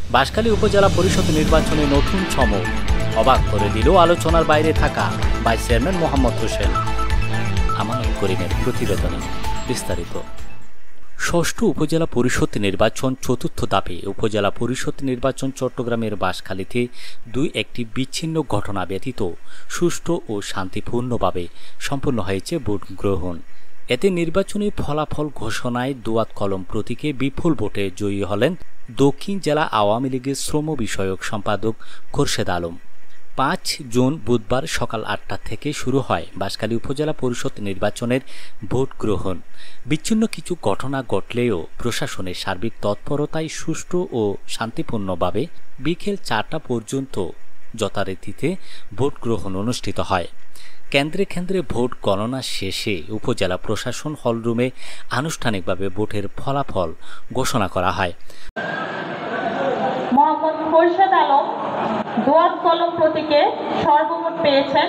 বাঁশখালী উপজেলা পরিষদ নির্বাচনে নতুন চমক, অবাক করে দিল আলোচনার বাইরে থাকা ভাইস চেয়ারম্যান মোহাম্মদ হোসেন। আমানত করিমের প্রতিবেদনে বিস্তারিত। ষষ্ঠ উপজেলা পরিষদ নির্বাচন চতুর্থ ধাপে উপজেলা পরিষদ নির্বাচন চট্টগ্রামের বাঁশখালীতে একটি বিচ্ছিন্ন ঘটনা ব্যতীত সুষ্ঠু ও শান্তিপূর্ণভাবে সম্পন্ন হয়েছে ভোট গ্রহণ। এতে নির্বাচনী ফলাফল ঘোষণায় দোয়াত কলম প্রতীকে বিপুল ভোটে জয়ী হলেন দক্ষিণ জেলা আওয়ামী লীগের শ্রম বিষয়ক সম্পাদক খোরশেদ আলম। 5 জুন বুধবার সকাল 8টা থেকে শুরু হয় বাঁশখালী উপজেলা পরিষদ নির্বাচনের ভোট গ্রহণ। বিচ্ছিন্ন কিছু ঘটনা ঘটলেও প্রশাসনের সার্বিক তৎপরতায় সুষ্ঠু ও শান্তিপূর্ণভাবে বিকেল 4টা পর্যন্ত যথারীতিতে ভোট গ্রহণ অনুষ্ঠিত হয়। কেন্দ্রে কেন্দ্রে ভোট গণনা শেষে উপজেলা প্রশাসন হলরুমে আনুষ্ঠানিকভাবে ভোটের ফলাফল ঘোষণা করা হয়। মোহাম্মদ খোরশেদ আলম দোয়াত কলম প্রতীকে সর্বমোট পেয়েছেন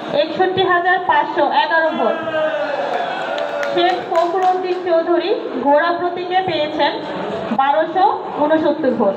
61,511 ভোট। শেখ ফখরুদ্দিন চৌধুরী ঘোড়া প্রতীকে পেয়েছেন 1269 ভোট।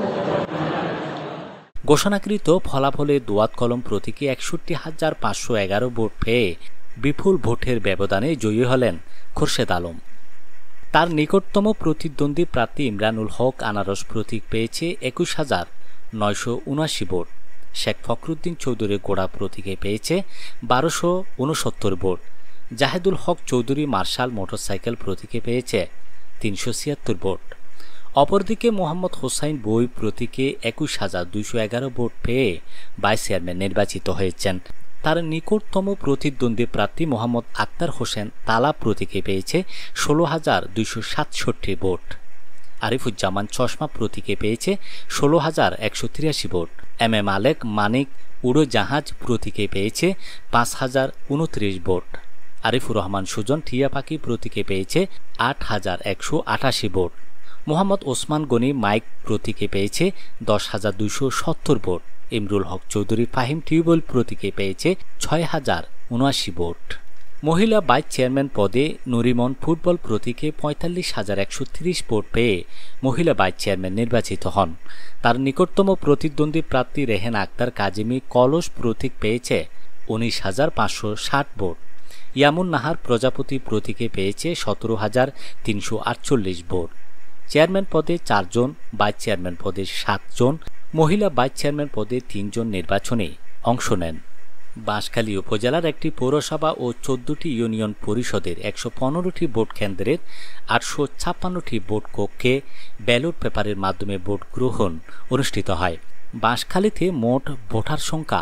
ঘোষণাকৃত ফলাফলে দোয়াত কলম প্রতীকে 61,511 ভোট পেয়ে বিপুল ভোটের ব্যবধানে জয়ী হলেন খোরশেদ আলম। তার নিকটতম প্রতিদ্বন্দ্বী প্রার্থী ইমরানুল হক আনারস প্রতীক পেয়েছে 21,979 ভোট। শেখ ফখরুদ্দিন চৌধুরী গোড়া প্রতীকে পেয়েছে 1269 ভোট। জাহেদুল হক চৌধুরী মার্শাল মোটরসাইকেল প্রতীকে পেয়েছে 376 ভোট। অপরদিকে মোহাম্মদ হোসাইন বই প্রতীকে 21,211 ভোট পেয়ে ভাইস চেয়ারম্যান নির্বাচিত হয়েছেন। তার নিকটতম প্রতিদ্বন্দ্বী প্রার্থী মোহাম্মদ আক্তার হোসেন তালা প্রতীকে পেয়েছে 16,267 ভোট। আরিফুজ্জামান চশমা প্রতীকে পেয়েছে 16,183 ভোট। MM আলেক মানিক উড়োজাহাজ প্রতীকে পেয়েছে 5,029 ভোট। আরিফুর রহমান সুজন টিয়া পাখি প্রতীকে পেয়েছে 8,188 ভোট। মোহাম্মদ ওসমান গনি মাইক প্রতীকে পেয়েছে 10,270 ভোট। ইমরুল হক চৌধুরী ফাহিম টিউবওয়েল প্রতীকে পেয়েছে 6,079 ভোট। মহিলা ভাইস চেয়ারম্যান পদে নুরিমন ফুটবল প্রতীকে 45,130 ভোট পেয়ে মহিলা ভাইস চেয়ারম্যান নির্বাচিত হন। তার নিকটতম প্রতিদ্বন্দ্বী প্রার্থী রেহেন আক্তার কাজিমি কলস প্রতীক পেয়েছে 19,560 ভোট। ইয়ামুন নাহার প্রজাপতি প্রতীকে পেয়েছে 17,348 ভোট। চেয়ারম্যান পদে 4 জন, ভাইস চেয়ারম্যান পদে 7 জন, মহিলা ভাইস চেয়ারম্যান পদে 3 জন নির্বাচনে অংশ নেন। বাঁশখালী উপজেলার একটি পৌরসভা ও 14টি ইউনিয়ন পরিষদের 115টি ভোট কেন্দ্রের 856টি ভোট কক্ষে ব্যালট পেপারের মাধ্যমে ভোট গ্রহণ অনুষ্ঠিত হয়। বাঁশখালীতে মোট ভোটার সংখ্যা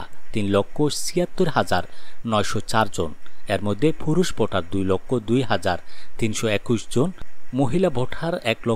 3,76,904 জন। এর মধ্যে পুরুষ ভোটার 2,02,321 জন, মহিলা ভোটার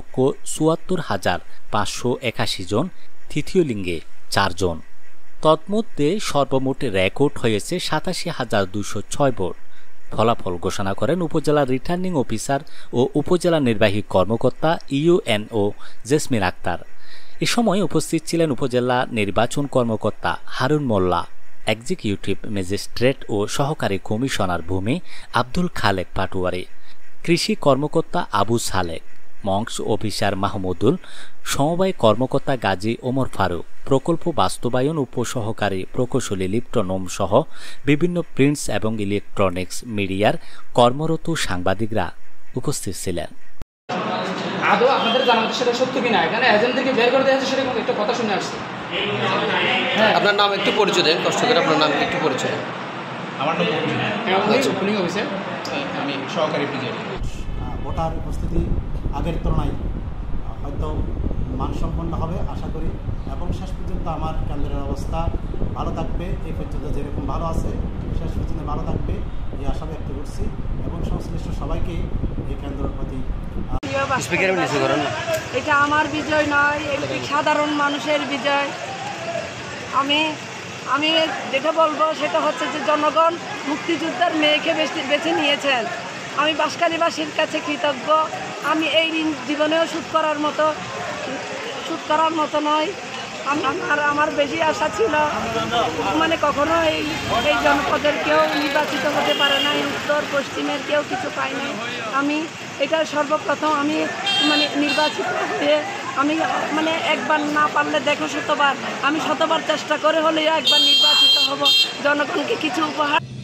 1,74,581 জন, তৃতীয় লিঙ্গে 4 জন। তন্মধ্যে সর্বমোট রেকর্ড হয়েছে 87,206 ভোট। ফলাফল ঘোষণা করেন উপজেলা রিটার্নিং অফিসার ও উপজেলা নির্বাহী কর্মকর্তা ইউএনও জেসমিন আক্তার। এ সময় উপস্থিত ছিলেন উপজেলা নির্বাচন কর্মকর্তা হারুন মোল্লা, এক্সিকিউটিভ ম্যাজিস্ট্রেট ও সহকারী কমিশনার ভূমি আব্দুল খালেক পাটুয়ারি, কৃষি কর্মকর্তা আবু সালেক, মংস অফিসার মাহমুদুল, সমবায় কর্মকর্তা গাজী ওমর ফারুক, প্রকল্প বাস্তবায়ন উপসহকারী প্রকৌশলী লিপ্টন ওম সহ বিভিন্ন প্রিন্টস এবং ইলেকট্রনিক্স মিডিয়ার কর্মরত সাংবাদিকরা উপস্থিত ছিলেন। আদৌ আমাদের জানা সেটা সত্য কিনা, এখানে এজেন্টদেরকে বের করে দেওয়া হচ্ছে সেটা একটা কথা শুনে আসছে। আপনার নাম একটু পরিচয় দেন, কষ্ট করে আপনার নাম একটু পরিচয়। আমার নাম পুলিং অফিসার, আমি সহকারী প্রিজাইডিং। ভোটার উপস্থিতি আগের তুলনায় হয়তো মানসম্পন্ন হবে আশা করি, এবং শেষ পর্যন্ত আমার কেন্দ্রের অবস্থা ভালো থাকবে। এই পর্যন্ত যেরকম ভালো আছে শেষ পর্যন্ত ভালো থাকবে এই আশা ব্যক্ত করছি, এবং সংশ্লিষ্ট সবাইকে এই কেন্দ্রের প্রতি। এটা আমার বিজয় নয়, এটা সাধারণ মানুষের বিজয়। আমি যেটা বলবো সেটা হচ্ছে যে জনগণ মুক্তিযোদ্ধার মেয়েকে বেছে নিয়েছেন। আমি বাঁশখালীবাসীর কাছে কৃতজ্ঞ। আমি এই ঋণ জীবনেও শোধ করার মতো নয়। আমার বেশি আশা ছিল, মানে কখনো এই জনপদের কেউ নির্বাচিত হতে পারে নাই, উত্তর পশ্চিমের কেউ কিছু পায় নাই। আমি এটা সর্বপ্রথম আমি নির্বাচিত হয়ে আমি মানে একবার না পারলে দেখো শতবার, আমি শতবার চেষ্টা করে হলেও একবার নির্বাচিত হব, জনগণকে কিছু উপহার